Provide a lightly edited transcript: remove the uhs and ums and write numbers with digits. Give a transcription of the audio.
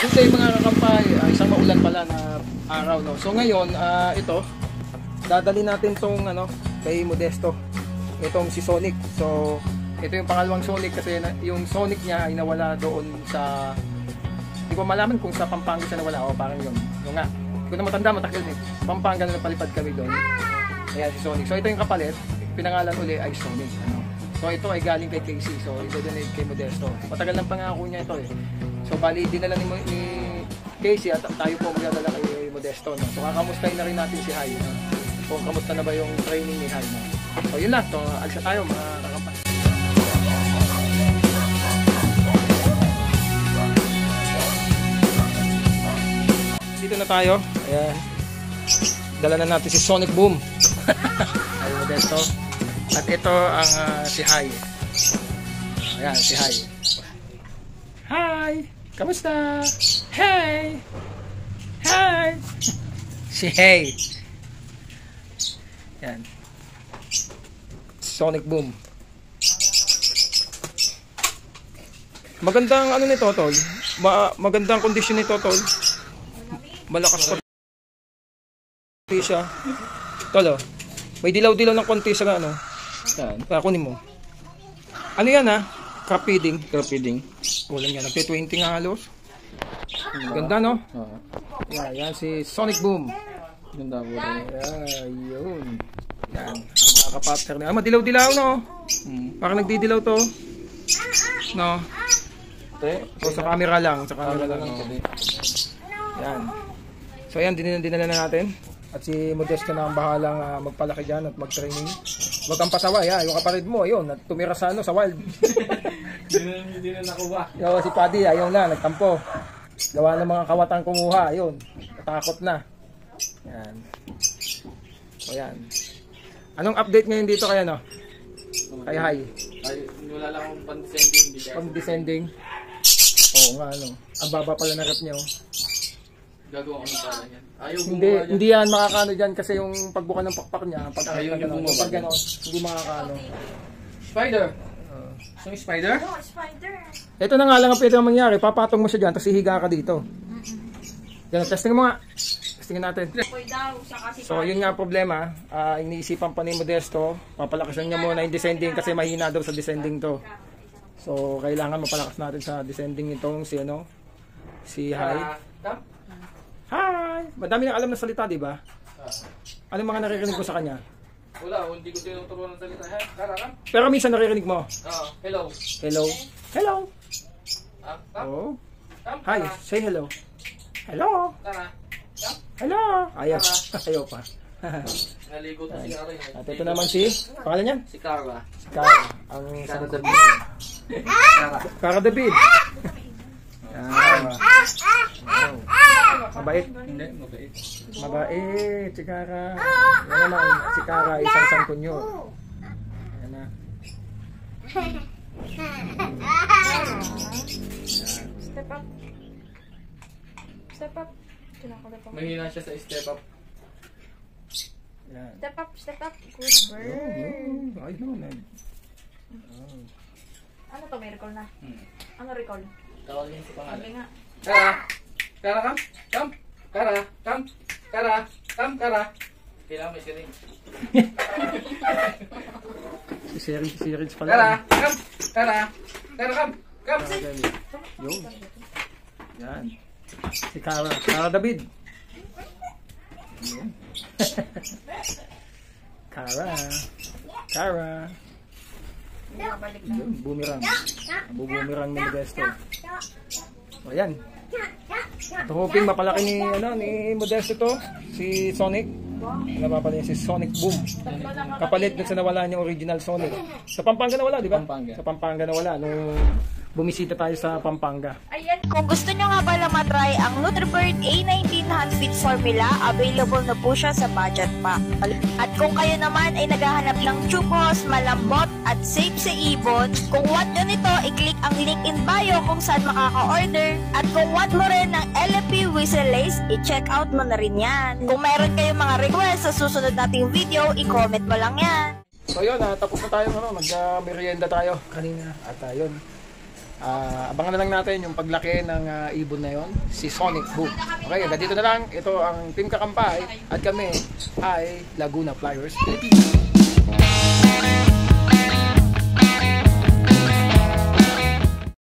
Tuesday mga kakampay, isang maulan pala na araw, no. So ngayon, ito dadali natin tong kay Modesto. Itong si Sonic. So ito yung pangalawang Sonic kasi yung Sonic niya ay nawala doon sa, hindi ko malaman kung sa Pampanga siya nawala o parang yun. Yung nga, hindi ko na matanda, matagal eh. Pampanga na napalipad kami doon. Ayan si Sonic. So ito yung kapalit, pinangalan uli ay Sonic. So ito ay galing kay Casey. So ito din ay kay Modesto. Matagal ng pangako niya ito eh. So bali dinala ni Casey at tayo po magdadala kay Modesto, no? So kakamustahin na rin natin si Hay, no? Kung kamusta na ba yung training ni Hay, no? So yun lang, so alsa tayo mga kakampay. Dito na tayo. Ayan. Dala na natin si Sonic Boom. Ay Modesto. At ito ang si Hay. Ayan, si Hay. Hi! Kamusta? Hey! Hi! Si Hey! Yan. Sonic Boom. Magandang nito, tol. Magandang kondisyon nito, tol. Malakas pa siya. Tol, may dilaw-dilaw ng konti sa Yan, kunin mo. Ano yan Crop feeding. Ulan yan. Nagte-20 nga halos. Ganda, no? Yan si Sonic Boom. Ganda po. Yun. Yan. Mga kapatner na. Madilaw-dilaw, no? Parang nagdidilaw to. No? So, sa camera lang. No? Yan. So, yan. Dinala na natin. At si Modesto na ang bahalang magpalaki dyan at mag-training. Huwag kang pasaway, yung kapatid mo, ayun, tumira sa sa wild. Hindi na nakuha. Si Paddy, ayaw na, nagtampo. Gawa ng mga kawatang kumuha, ayun, natakot na. Yan. So yan. Anong update ngayon dito kaya, no? Kay Hay? Wala lang akong pang-descending. Pang-descending? Oo nga, ang baba pala na rep niya, Gagawa ko ng pala yan. Hindi yan makakano dyan kasi yung pagbuka ng pakpak niya, pag gano'n, hindi makakano. Spider! So yung spider? No, spider. Ito na nga lang ang pwede mangyari, papatong mo siya dyan, tapos hihiga ka dito. Yan, testing mo nga. Testingin natin. So yun nga problema, iniisipan pa ni Modesto, papalakasan niya muna yung descending kasi mahina daw sa descending to. So kailangan mapalakas natin sa descending itong si Hay. Hi! Madami nang alam na salita, di ba? Anong mga naririnig ko sa kanya? Wala, hindi ko tinuturuan ng salita. Pero minsan naririnig mo? Hello. Hello. Hello. Oh. Hi, say hello. Hello. Hello. Ayaw pa. Naligo to si Kara. At ito naman pangalan niya? Si Kara. Si Kara. Ang Kara David. Kara David. Mabait? Hindi, mabait. Mabait, si Kara. Yan naman, si Kara, isang sangkunyo. Yan na. Step up. Step up. Mahina siya sa step up. Yan. Step up, step up. Good bird. Ay, naman. Ano to, may recall na? Ano recall? Tawagin sa pangalan. Sabi nga. Kara! Kara, come! Kara, come! Kara, come, Kara! Kailangan may siring. Si Sirins pala. Kara, come! Kara! Kara, come! Come! Yun. Yan. Si Kara. Kara David. Yan. Kara. Yun, bumirang. Bumirang ni Modesto. O yan. Ito hoping mapalaki ni Modesto to, si Sonic. Napapala niya si Sonic Boom. Kapalit dun sa nawala niyang original Sonic. Sa Pampanga nawala, di ba? Sa Pampanga nawala nung bumisita tayo sa Pampanga. Ayan, kung gusto nyo nga pala matry ang Nutribird A19 Handfeed Formula, available na po siya sa budget pa. At kung kayo naman ay naghahanap ng chupos, malambot at safe sa ibon, kung want nyo nito, i-click ang link in bio kung saan makaka-order. At kung want mo rin ng LFP Whistle Lace, i-check out mo na rin yan. Kung mayroon kayong mga request sa susunod nating video, i-comment mo lang yan. So yun, tapos na tayo, mag-merienda tayo kanina. At yun, Abangan na lang natin yung paglaki ng ibon na yon, si Sonic Boom. Okay, hanggang dito na lang. Ito ang Team Kakampay at kami ay Laguna Flyers Philippines.